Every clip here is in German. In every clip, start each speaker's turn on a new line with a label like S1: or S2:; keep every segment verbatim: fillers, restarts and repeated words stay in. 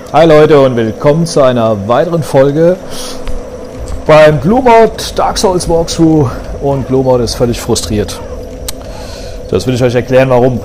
S1: Hi Leute und willkommen zu einer weiteren Folge beim Bluemod Dark Souls Walkthrough, und Bluemod ist völlig frustriert. Das will ich euch erklären, warum.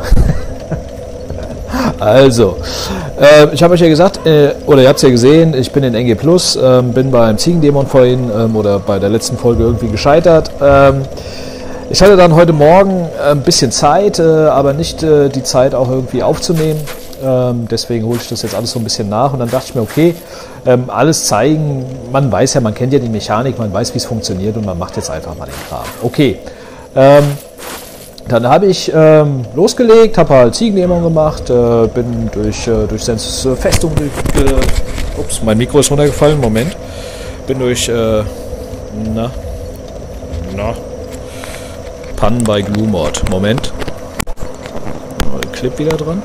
S1: Also, äh, ich habe euch ja gesagt, äh, oder ihr habt es ja gesehen, ich bin in N G Plus, äh, bin beim Ziegendämon vorhin äh, oder bei der letzten Folge irgendwie gescheitert. Ähm, ich hatte dann heute Morgen äh, ein bisschen Zeit, äh, aber nicht äh, die Zeit auch irgendwie aufzunehmen. Ähm, deswegen hole ich das jetzt alles so ein bisschen nach, und dann dachte ich mir, okay, ähm, alles zeigen, man weiß ja, man kennt ja die Mechanik, man weiß, wie es funktioniert, und man macht jetzt einfach mal den Kram. Okay, ähm, dann habe ich ähm, losgelegt, habe halt Ziegendämon gemacht, äh, bin durch, äh, durch Sens Festung, durch, äh, ups, mein Mikro ist runtergefallen, Moment, bin durch, äh, na, na, Pannen bei Bluemod, Moment, Clip wieder dran.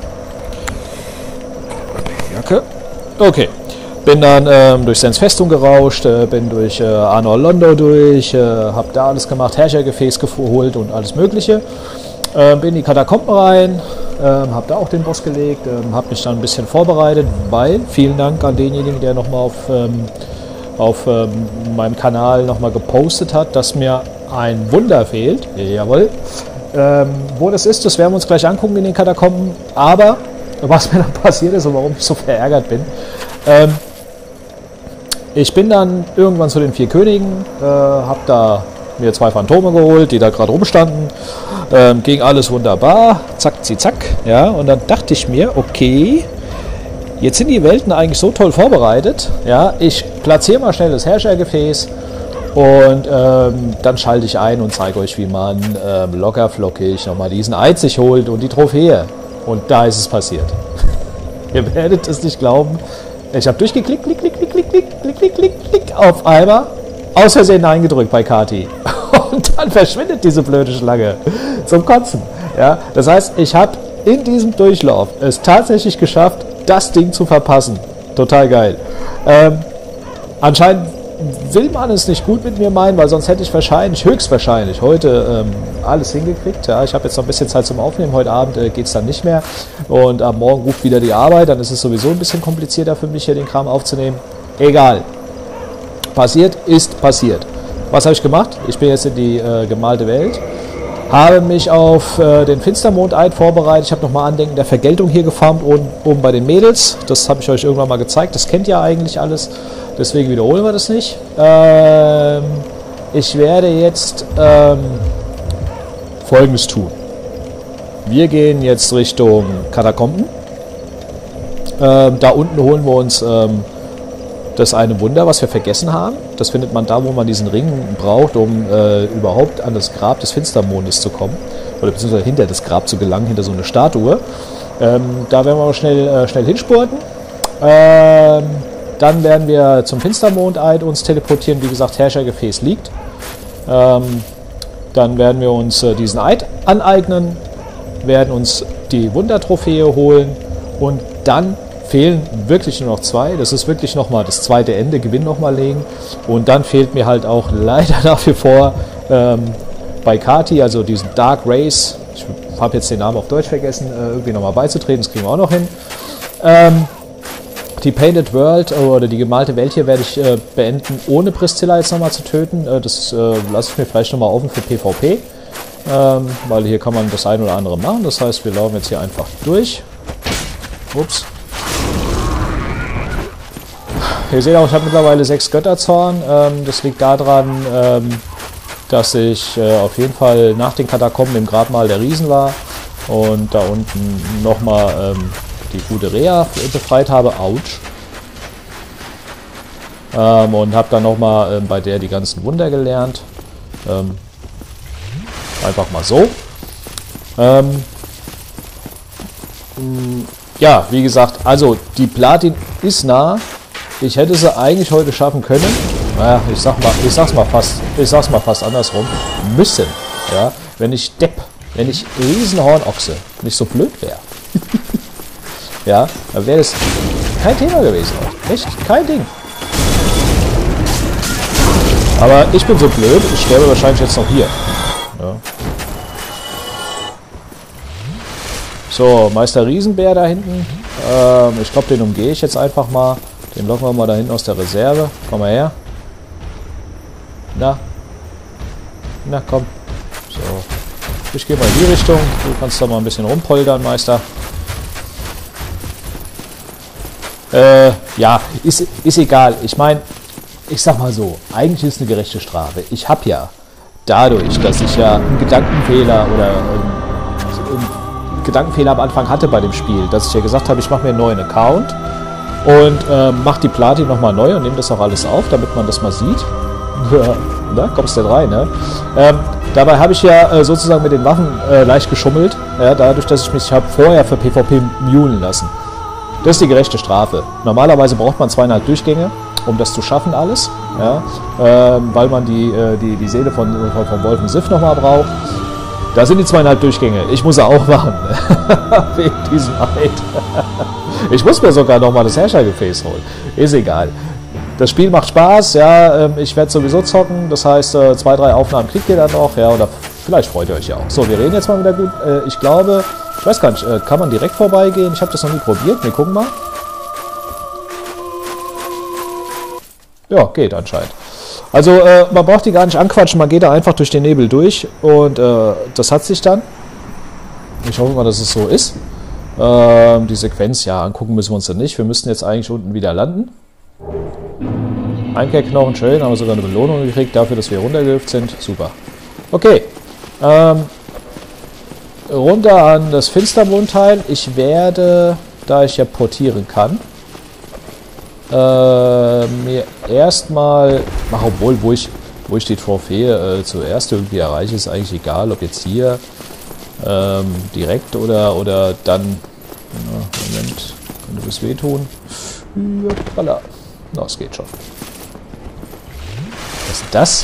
S1: Jacke. Okay. Bin dann ähm, durch Sens Festung gerauscht, äh, bin durch äh, Anor Londo durch, äh, hab da alles gemacht, Herrschergefäß geholt und alles Mögliche. Äh, bin in die Katakomben rein, äh, hab da auch den Boss gelegt, äh, hab mich dann ein bisschen vorbereitet, weil, vielen Dank an denjenigen, der nochmal auf, ähm, auf ähm, meinem Kanal nochmal gepostet hat, dass mir ein Wunder fehlt. Jawohl. Ähm, wo das ist, das werden wir uns gleich angucken in den Katakomben, aber was mir dann passiert ist und warum ich so verärgert bin. Ähm, ich bin dann irgendwann zu den vier Königen, äh, habe da mir zwei Phantome geholt, die da gerade rumstanden. Ähm, ging alles wunderbar, zack, zieh, zack. Ja, und dann dachte ich mir, okay, jetzt sind die Welten eigentlich so toll vorbereitet. Ja, ich platziere mal schnell das Herrschergefäß und ähm, dann schalte ich ein und zeige euch, wie man ähm, locker flockig nochmal diesen Eid sich holt und die Trophäe. Und da ist es passiert. Ihr werdet es nicht glauben. Ich habe durchgeklickt, klick, klick, klick, klick, klick, klick, klick, klick, klick, auf einmal aus Versehen eingedrückt bei Kati. Und dann verschwindet diese blöde Schlange zum Kotzen. Ja, das heißt, ich habe in diesem Durchlauf es tatsächlich geschafft, das Ding zu verpassen. Total geil. Ähm, anscheinend will man es nicht gut mit mir meinen, weil sonst hätte ich wahrscheinlich, höchstwahrscheinlich, heute ähm, alles hingekriegt. Ja, ich habe jetzt noch ein bisschen Zeit zum Aufnehmen. Heute Abend äh, geht es dann nicht mehr. Und am Morgen ruft wieder die Arbeit. Dann ist es sowieso ein bisschen komplizierter für mich, hier den Kram aufzunehmen. Egal. Passiert ist passiert. Was habe ich gemacht? Ich bin jetzt in die äh, gemalte Welt. Habe mich auf äh, den Finstermondeid vorbereitet. Ich habe nochmal Andenken der Vergeltung hier gefarmt, oben, oben bei den Mädels. Das habe ich euch irgendwann mal gezeigt. Das kennt ihr eigentlich alles. Deswegen wiederholen wir das nicht. Ähm, ich werde jetzt ähm, Folgendes tun. Wir gehen jetzt Richtung Katakomben. Ähm, da unten holen wir uns ähm, das eine Wunder, was wir vergessen haben. Das findet man da, wo man diesen Ring braucht, um äh, überhaupt an das Grab des Finstermondes zu kommen. Oder beziehungsweise hinter das Grab zu gelangen, hinter so eine Statue. Ähm, da werden wir aber schnell, äh, schnell hinspurten. Ähm, Dann werden wir zum Finstermondeid uns teleportieren. Wie gesagt, Herrschergefäß liegt. Ähm, dann werden wir uns äh, diesen Eid aneignen, werden uns die Wundertrophäe holen, und dann fehlen wirklich nur noch zwei. Das ist wirklich nochmal das zweite Ende, Gewinn nochmal legen. Und dann fehlt mir halt auch leider nach wie vor ähm, bei Kati, also diesen Dark Race, ich habe jetzt den Namen auf Deutsch vergessen, äh, irgendwie nochmal beizutreten. Das kriegen wir auch noch hin. Ähm, Die Painted World oder die gemalte Welt hier werde ich äh, beenden, ohne Priscilla jetzt nochmal zu töten. Äh, das äh, lasse ich mir vielleicht nochmal offen für PvP, ähm, weil hier kann man das ein oder andere machen. Das heißt, wir laufen jetzt hier einfach durch. Ups. Ihr seht auch, ich habe mittlerweile sechs Götterzorn. Ähm, das liegt daran, ähm, dass ich äh, auf jeden Fall nach den Katakomben im Grabmal der Riesen war und da unten nochmal ähm, die gute Rea befreit habe, ouch. Ähm, und habe dann nochmal ähm, bei der die ganzen Wunder gelernt. Ähm, einfach mal so. Ähm, mh, ja, wie gesagt, also die Platin ist nah. Ich hätte sie eigentlich heute schaffen können. Naja, ich sag mal, ich sag's mal fast, ich sag's mal fast andersrum. Müssen. Ja, wenn ich Depp, wenn ich Riesenhornochse nicht so blöd wäre. Ja, dann wäre das kein Thema gewesen. Echt, kein Ding. Aber ich bin so blöd, ich sterbe wahrscheinlich jetzt noch hier. Ja. So, Meister Riesenbär da hinten. Ähm, ich glaube, den umgehe ich jetzt einfach mal. Den locken wir mal da hinten aus der Reserve. Komm mal her. Na. Na, komm. So. Ich gehe mal in die Richtung. Du kannst da mal ein bisschen rumpoltern, Meister. Äh, ja, ist, ist egal. Ich meine, ich sag mal so, eigentlich ist es eine gerechte Strafe. Ich habe ja dadurch, dass ich ja einen Gedankenfehler oder einen, einen Gedankenfehler am Anfang hatte bei dem Spiel, dass ich ja gesagt habe, ich mache mir einen neuen Account und äh, mache die Platin nochmal neu und nehme das auch alles auf, damit man das mal sieht. Da kommst du denn rein, ne? Ähm, dabei habe ich ja äh, sozusagen mit den Waffen äh, leicht geschummelt, ja, dadurch, dass ich mich habe vorher für PvP mulen lassen. Das ist die gerechte Strafe. Normalerweise braucht man zweieinhalb Durchgänge, um das zu schaffen alles, ja, ähm, weil man die, äh, die, die Seele von, von, von Wolfen Sif nochmal braucht. Da sind die zweieinhalb Durchgänge. Ich muss sie auch machen, wegen diesem Eid. Ich muss mir sogar nochmal das Herrschergefäß holen. Ist egal. Das Spiel macht Spaß, ja, ähm, ich werde sowieso zocken, das heißt, äh, zwei, drei Aufnahmen kriegt ihr dann noch, ja, oder vielleicht freut ihr euch ja auch. So, wir reden jetzt mal wieder gut. Äh, ich glaube, ich weiß gar nicht, äh, kann man direkt vorbeigehen? Ich habe das noch nie probiert, wir gucken mal. Ja, geht anscheinend. Also, äh, man braucht die gar nicht anquatschen, man geht da einfach durch den Nebel durch und äh, das hat sich dann. Ich hoffe mal, dass es so ist. Äh, die Sequenz, ja, angucken müssen wir uns dann nicht. Wir müssten jetzt eigentlich unten wieder landen. Einkehrknochen, schön, haben wir sogar eine Belohnung gekriegt dafür, dass wir runtergehüpft sind. Super. Okay. Ähm, runter an das Finstermondteil. Ich werde, da ich ja portieren kann, äh, mir erstmal, ach, obwohl, wo ich, wo ich die Trophäe äh, zuerst irgendwie erreiche, ist eigentlich egal, ob jetzt hier ähm, direkt oder, oder dann, na, Moment, könnte das wehtun. Hoppala. Na, es geht schon. Was ist das?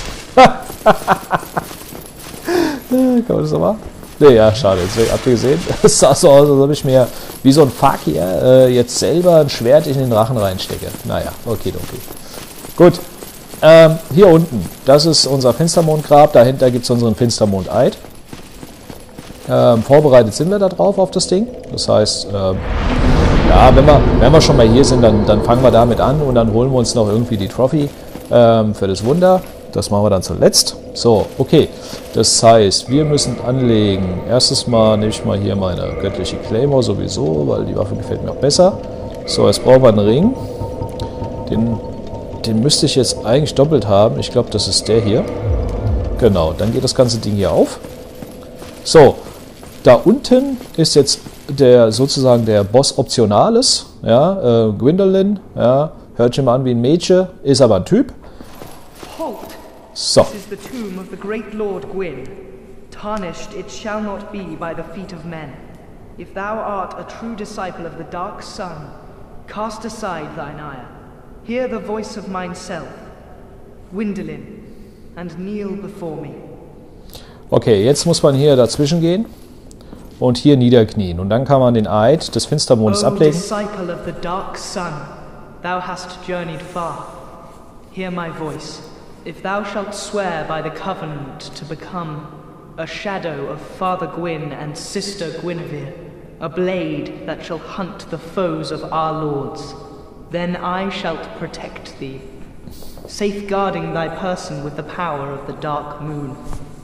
S1: Kann man das nochmal? Ne, ja, schade. Jetzt habt ihr gesehen? Es sah so aus, als ob ich mir wie so ein Fakir äh, jetzt selber ein Schwert in den Rachen reinstecke. Naja, okay, okay. Gut. Ähm, hier unten, das ist unser Finstermondgrab. Dahinter gibt es unseren Finstermondeid. Ähm, vorbereitet sind wir da drauf auf das Ding. Das heißt, ähm, ja, wenn wir, wenn wir schon mal hier sind, dann, dann fangen wir damit an und dann holen wir uns noch irgendwie die Trophy ähm, für das Wunder. Das machen wir dann zuletzt. So, okay. Das heißt, wir müssen anlegen. Erstes Mal nehme ich mal hier meine göttliche Claymore sowieso, weil die Waffe gefällt mir auch besser. So, jetzt brauchen wir einen Ring. Den, den müsste ich jetzt eigentlich doppelt haben. Ich glaube, das ist der hier. Genau, dann geht das ganze Ding hier auf. So, da unten ist jetzt der sozusagen der Boss Optionales, ja, äh, Gwendolyn, ja, hört sich mal an wie ein Mädchen, ist aber ein Typ.
S2: Halt!
S1: So.
S2: This is the tomb of the great Lord Gwyn. Tarnished it shall not be by the feet of men. If thou art a true disciple of the dark sun, cast aside thine ire. Hear the voice of mine self, Gwendolyn, and kneel before me.
S1: Okay, jetzt muss man hier dazwischen gehen und hier niederknien. Und dann kann man den Eid des Finstermondes
S2: O
S1: ablegen.
S2: disciple of the dark sun, thou hast journeyed far. Hear my voice. If thou shalt swear by the covenant to become a shadow of Father Gwyn and Sister Guinevere, a blade that shall hunt the foes of our lords, then I shalt protect thee, safeguarding thy person with the power of the dark moon.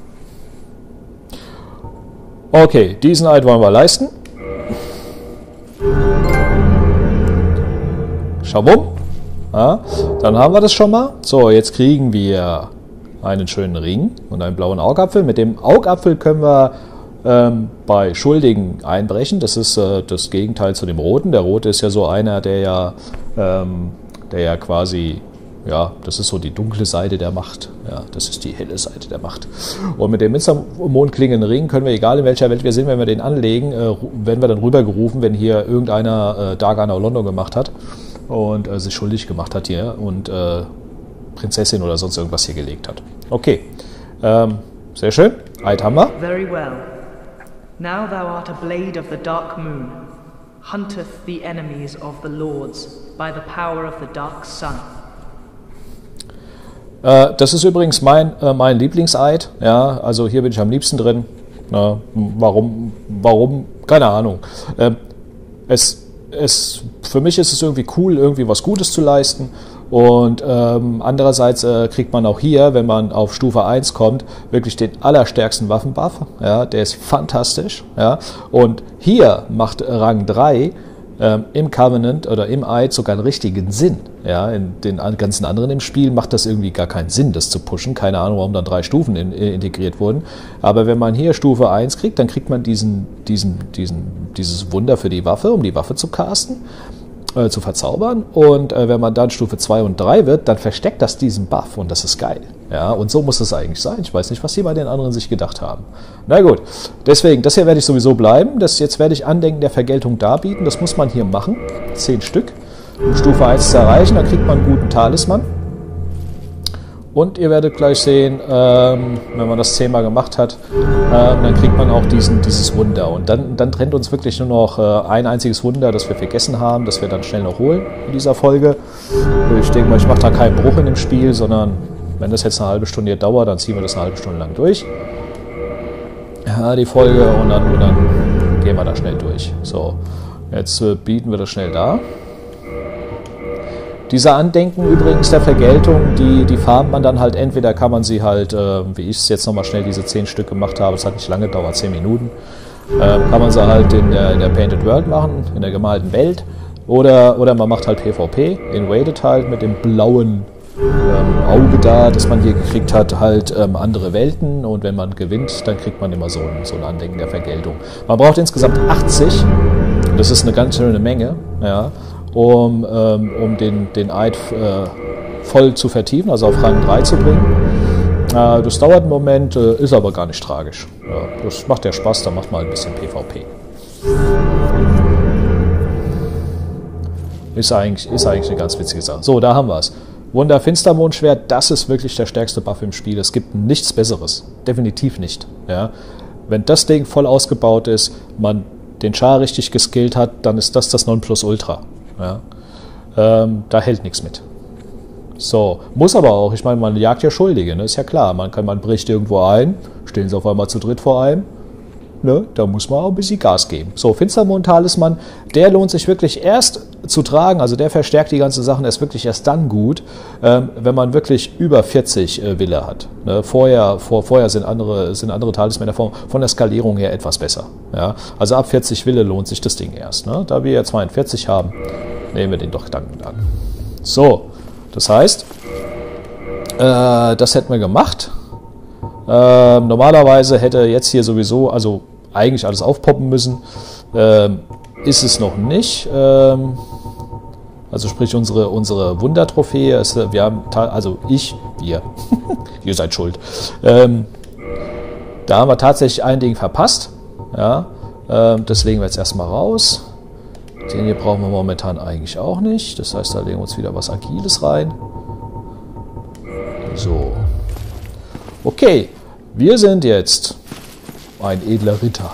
S1: Okay, diesen Eid wollen wir leisten. Schabum. Ja, dann haben wir das schon mal. So, jetzt kriegen wir einen schönen Ring und einen blauen Augapfel. Mit dem Augapfel können wir ähm, bei Schuldigen einbrechen. Das ist äh, das Gegenteil zu dem Roten. Der Rote ist ja so einer, der ja, ähm, der ja quasi, ja, das ist so die dunkle Seite der Macht. Ja, das ist die helle Seite der Macht. Und mit dem Finstermondklingenden Ring können wir, egal in welcher Welt wir sind, wenn wir den anlegen, äh, werden wir dann rübergerufen, wenn hier irgendeiner äh, Dark Anor Londo gemacht hat und äh, sich schuldig gemacht hat hier und äh, Prinzessin oder sonst irgendwas hier gelegt hat. Okay, ähm, sehr schön. Eid haben wir.
S2: Very well. Now thou art a blade of the dark moon, hunteth the enemies of the lords by the power of the dark sun.
S1: Äh, das ist übrigens mein, äh, mein Lieblingseid. Ja, also hier bin ich am liebsten drin. Na, warum? Warum? Keine Ahnung. Äh, es es, für mich ist es irgendwie cool, irgendwie was Gutes zu leisten. Und ähm, andererseits äh, kriegt man auch hier, wenn man auf Stufe eins kommt, wirklich den allerstärksten Waffenbuff. Ja, der ist fantastisch. Ja. Und hier macht Rang drei ähm, im Covenant oder im Eid sogar einen richtigen Sinn. Ja. In den ganzen anderen im Spiel macht das irgendwie gar keinen Sinn, das zu pushen. Keine Ahnung, warum dann drei Stufen in, in, integriert wurden. Aber wenn man hier Stufe eins kriegt, dann kriegt man diesen, diesen, diesen, dieses Wunder für die Waffe, um die Waffe zu casten. Zu verzaubern, und äh, wenn man dann Stufe zwei und drei wird, dann versteckt das diesen Buff, und das ist geil. Ja, und so muss es eigentlich sein. Ich weiß nicht, was die bei den anderen sich gedacht haben. Na gut, deswegen, das hier werde ich sowieso bleiben. Das, jetzt werde ich Andenken der Vergeltung darbieten. Das muss man hier machen. Zehn Stück, um Stufe eins zu erreichen. Dann kriegt man einen guten Talisman. Und ihr werdet gleich sehen, ähm, wenn man das zehnmal gemacht hat, ähm, dann kriegt man auch diesen, dieses Wunder. Und dann, dann trennt uns wirklich nur noch äh, ein einziges Wunder, das wir vergessen haben, das wir dann schnell noch holen in dieser Folge. Ich denke mal, ich mache da keinen Bruch in dem Spiel, sondern wenn das jetzt eine halbe Stunde hier dauert, dann ziehen wir das eine halbe Stunde lang durch. Ja, die Folge, und dann, und dann gehen wir da schnell durch. So, jetzt äh, bieten wir das schnell da. Diese Andenken übrigens der Vergeltung, die, die farmt man dann halt, entweder kann man sie halt, äh, wie ich es jetzt nochmal schnell diese zehn Stück gemacht habe, es hat nicht lange gedauert, zehn Minuten, äh, kann man sie halt in der, in der Painted World machen, in der gemalten Welt, oder, oder man macht halt PvP, in Raided halt mit dem blauen ähm, Auge da, das man hier gekriegt hat, halt ähm, andere Welten, und wenn man gewinnt, dann kriegt man immer so ein, so ein Andenken der Vergeltung. Man braucht insgesamt achtzig, das ist eine ganz schöne Menge, ja, um, ähm, um den, den Eid äh, voll zu vertiefen, also auf Rang drei zu bringen. Äh, das dauert einen Moment, äh, ist aber gar nicht tragisch. Ja, das macht ja Spaß, da macht man ein bisschen PvP. Ist eigentlich, ist eigentlich eine ganz witzige Sache. So, da haben wir es. Wunder Finstermondschwert, das ist wirklich der stärkste Buff im Spiel. Es gibt nichts Besseres. Definitiv nicht. Ja. Wenn das Ding voll ausgebaut ist, man den Char richtig geskillt hat, dann ist das das Nonplusultra. Ja. Ähm, da hält nichts mit. So, muss aber auch, ich meine, man jagt ja Schuldige, ne? Ist ja klar, man, kann, man bricht irgendwo ein, stehen sie auf einmal zu dritt vor einem, ne? Da muss man auch ein bisschen Gas geben. So, Finstermond-Talisman, der lohnt sich wirklich erst zu tragen, also der verstärkt die ganze Sachen erst wirklich erst dann gut, ähm, wenn man wirklich über vierzig äh, Wille hat. Ne? Vorher, vor, vorher sind andere, sind andere Talismane von, von der Skalierung her etwas besser. Ja? Also ab vierzig Wille lohnt sich das Ding erst. Ne? Da wir ja zweiundvierzig haben, nehmen wir den doch dankend an. So, das heißt, äh, das hätten wir gemacht. Äh, normalerweise hätte jetzt hier sowieso, also eigentlich alles aufpoppen müssen. Ähm, ist es noch nicht. Ähm, also sprich unsere, unsere Wundertrophäe. Ist, wir haben, also ich, wir, ihr seid schuld. Ähm, da haben wir tatsächlich ein Ding verpasst. Ja, ähm, das legen wir jetzt erstmal raus. Den hier brauchen wir momentan eigentlich auch nicht. Das heißt, da legen wir uns wieder was Agiles rein. So. Okay, wir sind jetzt ein edler Ritter.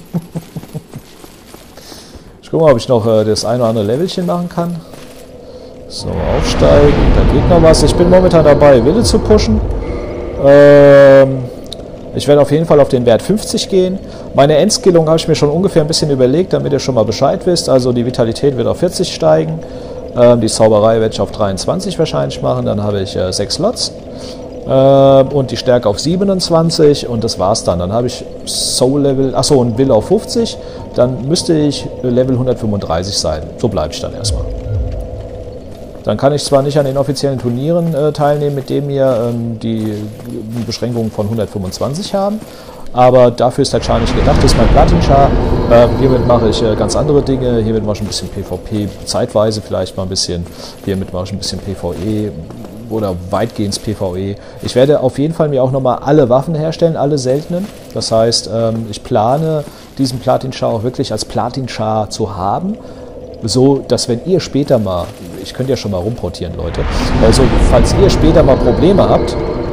S1: Ich gucke mal, ob ich noch äh, das eine oder andere Levelchen machen kann. So, aufsteigen. Da geht noch was. Ich bin momentan dabei, Wille zu pushen. Ähm, ich werde auf jeden Fall auf den Wert fünfzig gehen. Meine Endskillung habe ich mir schon ungefähr ein bisschen überlegt, damit ihr schon mal Bescheid wisst. Also die Vitalität wird auf vierzig steigen. Ähm, die Zauberei werde ich auf dreiundzwanzig wahrscheinlich machen. Dann habe ich äh, sechs Slots. Und die Stärke auf siebenundzwanzig, und das war's dann. Dann habe ich Soul Level, achso, und Will auf fünfzig, dann müsste ich Level hundertfünfunddreißig sein. So bleibe ich dann erstmal. Dann kann ich zwar nicht an den offiziellen Turnieren äh, teilnehmen, mit denen wir ähm, die, die Beschränkung von hundertfünfundzwanzig haben, aber dafür ist der Char nicht gedacht. Das ist mein Platin-Char. Ähm, hiermit mache ich äh, ganz andere Dinge. Hiermit mache ich ein bisschen PvP, zeitweise vielleicht mal ein bisschen. Hiermit mache ich ein bisschen PvE. Oder weitgehend PvE. Ich werde auf jeden Fall mir auch nochmal alle Waffen herstellen, alle seltenen. Das heißt, ähm, ich plane, diesen Platin-Char auch wirklich als Platin-Char zu haben, so dass wenn ihr später mal, ich könnte ja schon mal rumportieren, Leute, also falls ihr später mal Probleme habt,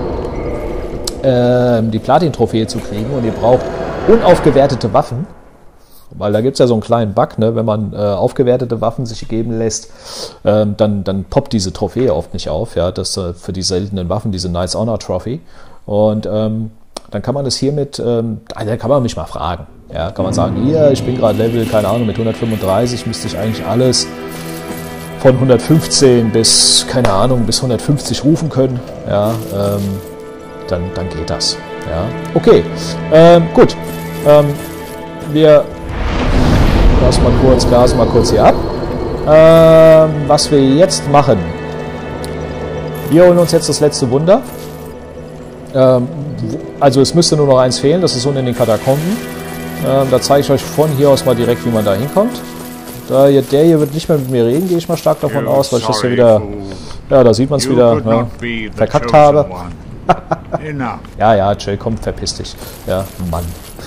S1: ähm, die Platin-Trophäe zu kriegen und ihr braucht unaufgewertete Waffen, weil da gibt es ja so einen kleinen Bug, ne? Wenn man äh, aufgewertete Waffen sich geben lässt, ähm, dann, dann poppt diese Trophäe oft nicht auf. Ja? Das äh, für die seltenen Waffen, diese Knight's Honor Trophy. Und ähm, dann kann man das hiermit, ähm, also dann kann man mich mal fragen. Ja, kann man sagen, hier, ich bin gerade Level, keine Ahnung, mit hundertfünfunddreißig müsste ich eigentlich alles von hundertfünfzehn bis, keine Ahnung, bis hundertfünfzig rufen können. Ja, ähm, dann, dann geht das. Ja, okay, ähm, gut. Ähm, wir gasen mal kurz, gasen mal kurz hier ab. Ähm, was wir jetzt machen. Wir holen uns jetzt das letzte Wunder. Ähm, also es müsste nur noch eins fehlen, das ist unten in den Katakomben. Ähm, da zeige ich euch von hier aus mal direkt, wie man da hinkommt. Da hier, der hier wird nicht mehr mit mir reden, gehe ich mal stark davon aus, weil ich das hier wieder, ja, da sieht man es wieder, ja, verkackt habe. Ja, ja, Jill, komm, verpiss dich. Ja, Mann.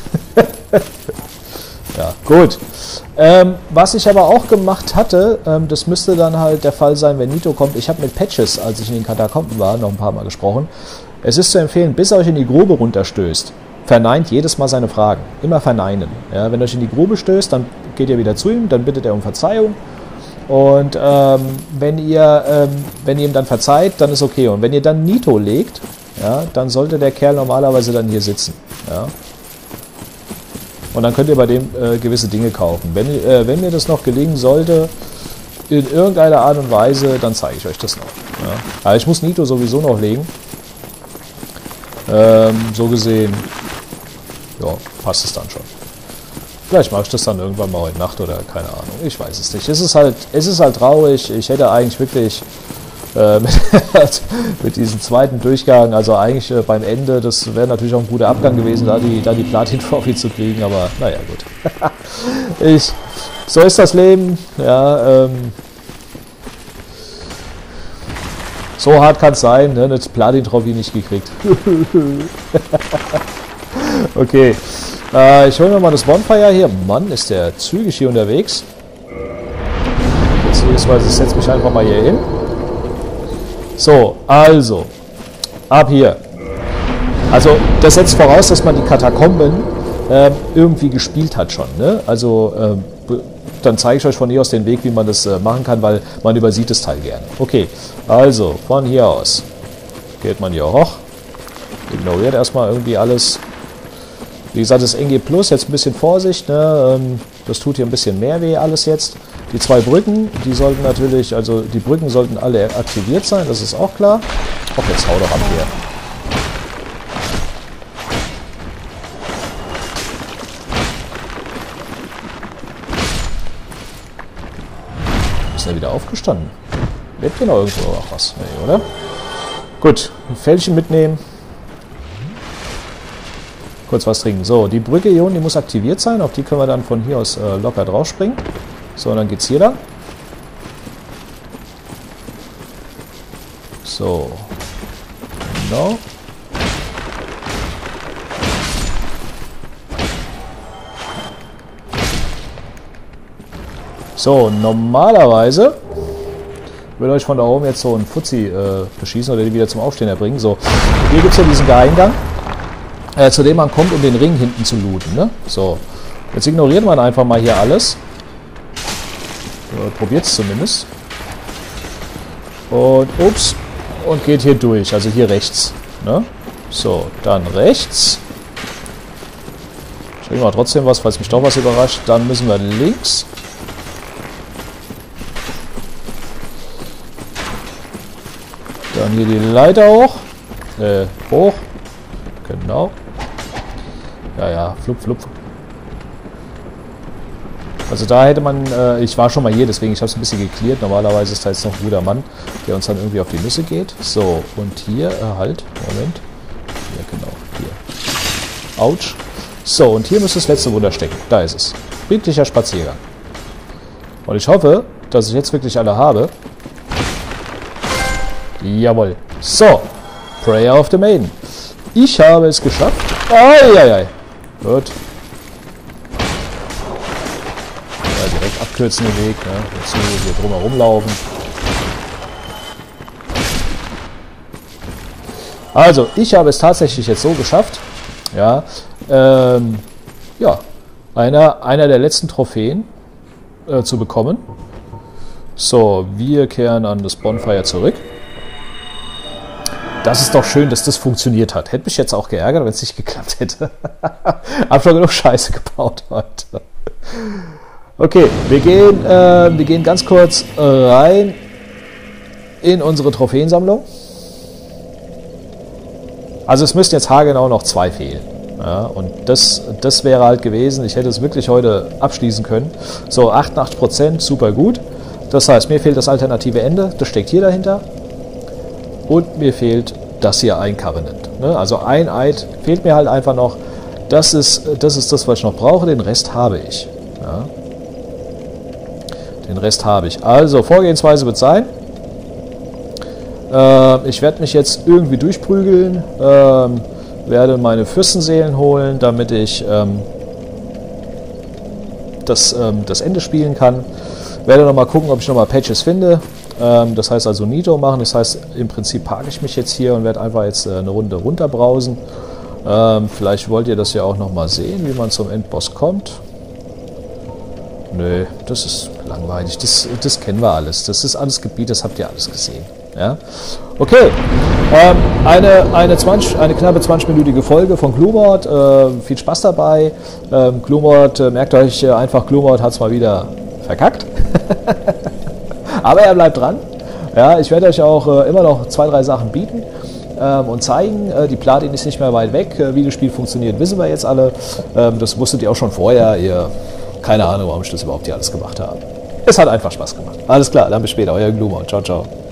S1: Ja, gut. Ähm, was ich aber auch gemacht hatte, ähm, das müsste dann halt der Fall sein, wenn Nito kommt. Ich habe mit Patches, als ich in den Katakomben war, noch ein paar Mal gesprochen. Es ist zu empfehlen, bis er euch in die Grube runterstößt, verneint jedes Mal seine Fragen. Immer verneinen. Ja, wenn er euch in die Grube stößt, dann geht ihr wieder zu ihm, dann bittet er um Verzeihung. Und ähm, wenn, ihr, ähm, wenn ihr ihm dann verzeiht, dann ist okay. Und wenn ihr dann Nito legt, ja, dann sollte der Kerl normalerweise dann hier sitzen. Ja. Und dann könnt ihr bei dem äh, gewisse Dinge kaufen. Wenn, äh, wenn mir das noch gelingen sollte, in irgendeiner Art und Weise, dann zeige ich euch das noch. Ja. Aber ich muss Nito sowieso noch legen. Ähm, so gesehen, ja, passt es dann schon. Vielleicht mache ich das dann irgendwann mal heute Nacht oder keine Ahnung. Ich weiß es nicht. Es ist halt, es ist halt traurig. Ich hätte eigentlich wirklich äh, mit, mit diesem zweiten Durchgang, also eigentlich äh, beim Ende, das wäre natürlich auch ein guter Abgang gewesen, da die, da die Platin-Trophy zu kriegen, aber naja, gut. ich, so ist das Leben, ja, ähm, so hart kann es sein, ne, eine Platin-Trophy nicht gekriegt. Okay, äh, ich hole mir mal das Bonfire hier. Mann, ist der zügig hier unterwegs. Beziehungsweise ich setze mich einfach mal hier hin. So, also, ab hier. Also, das setzt voraus, dass man die Katakomben äh, irgendwie gespielt hat schon. Ne? Also, äh, dann zeige ich euch von hier aus den Weg, wie man das äh, machen kann, weil man übersieht das Teil gerne. Okay, also, von hier aus geht man hier hoch. Ignoriert erstmal irgendwie alles. Wie gesagt, das N G Plus, jetzt ein bisschen Vorsicht. Ne? Ähm, das tut hier ein bisschen mehr weh alles jetzt. Die zwei Brücken, die sollten natürlich, also die Brücken sollten alle aktiviert sein, das ist auch klar. Och, jetzt hau doch ab hier. Ist er wieder aufgestanden? Lebt hier noch irgendwo auch was? Nee, oder? Gut, ein Fällchen mitnehmen. Kurz was trinken. So, die Brücke hier unten, die muss aktiviert sein. Auf die können wir dann von hier aus äh, locker drauf springen. So, und dann geht's hier da. So. Genau. So, normalerweise will euch von da oben jetzt so ein Fuzzi äh, beschießen oder die wieder zum Aufstehen erbringen. So, hier gibt es ja diesen Geheimgang, äh, zu dem man kommt, um den Ring hinten zu looten. Ne? So, jetzt ignoriert man einfach mal hier alles. Probiert es zumindest. Und ups. Und geht hier durch. Also hier rechts. Ne? So, dann rechts. Ich kriege mal trotzdem was, falls mich doch was überrascht. Dann müssen wir links. Dann hier die Leiter hoch. Äh, hoch. Genau. Ja, ja, flup, flup. Also da hätte man, äh, ich war schon mal hier, deswegen ich habe es ein bisschen geklärt. Normalerweise ist da jetzt noch ein guter Mann, der uns dann irgendwie auf die Nüsse geht. So, und hier, äh, halt, Moment. Ja, genau, hier. Autsch. So, und hier müsste das letzte Wunder stecken. Da ist es. Friedlicher Spaziergang. Und ich hoffe, dass ich jetzt wirklich alle habe. Jawohl. So, Prayer of the Maiden. Ich habe es geschafft. Eieiei. Gut. Direkt abkürzen den Weg, ne? Jetzt hier drumherum laufen. Also, ich habe es tatsächlich jetzt so geschafft, ja, ähm, ja, einer, einer der letzten Trophäen äh, zu bekommen. So, wir kehren an das Bonfire zurück. Das ist doch schön, dass das funktioniert hat. Hätte mich jetzt auch geärgert, wenn es nicht geklappt hätte. Hab schon genug Scheiße gebaut heute. Okay, wir gehen, äh, wir gehen ganz kurz äh, rein in unsere Trophäensammlung. Also es müssten jetzt haargenau noch zwei fehlen. Ja, und das, das wäre halt gewesen, ich hätte es wirklich heute abschließen können. So, achtundachtzig Prozent, super gut. Das heißt, mir fehlt das alternative Ende, das steckt hier dahinter. Und mir fehlt das hier ein Covenant. Ne? Also ein Eid fehlt mir halt einfach noch. Das ist, das ist das, was ich noch brauche. Den Rest habe ich. Ja? Den Rest habe ich. Also, Vorgehensweise wird sein. Äh, ich werde mich jetzt irgendwie durchprügeln. Ähm, werde meine Fürstenseelen holen, damit ich ähm, das, ähm, das Ende spielen kann. Werde nochmal gucken, ob ich nochmal Patches finde. Ähm, das heißt also Nito machen. Das heißt, im Prinzip parke ich mich jetzt hier und werde einfach jetzt äh, eine Runde runterbrausen. Ähm, vielleicht wollt ihr das ja auch nochmal sehen, wie man zum Endboss kommt. Nö, das ist langweilig. Das, das kennen wir alles. Das ist alles Gebiet, das habt ihr alles gesehen. Ja? Okay, ähm, eine, eine, zwanzig, eine knappe zwanzig-minütige Folge von Glumord. Äh, viel Spaß dabei. Ähm, Glumord, äh, merkt euch äh, einfach, Glumord hat es mal wieder verkackt. Aber er bleibt dran. Ja, ich werde euch auch äh, immer noch zwei, drei Sachen bieten ähm, und zeigen. Äh, die Platin ist nicht mehr weit weg. Äh, wie das Spiel funktioniert, wissen wir jetzt alle. Ähm, das wusstet ihr auch schon vorher. Ihr, keine Ahnung, warum ich das überhaupt hier alles gemacht habe. Es hat einfach Spaß gemacht. Alles klar, dann bis später. Euer Glumord. Ciao, ciao.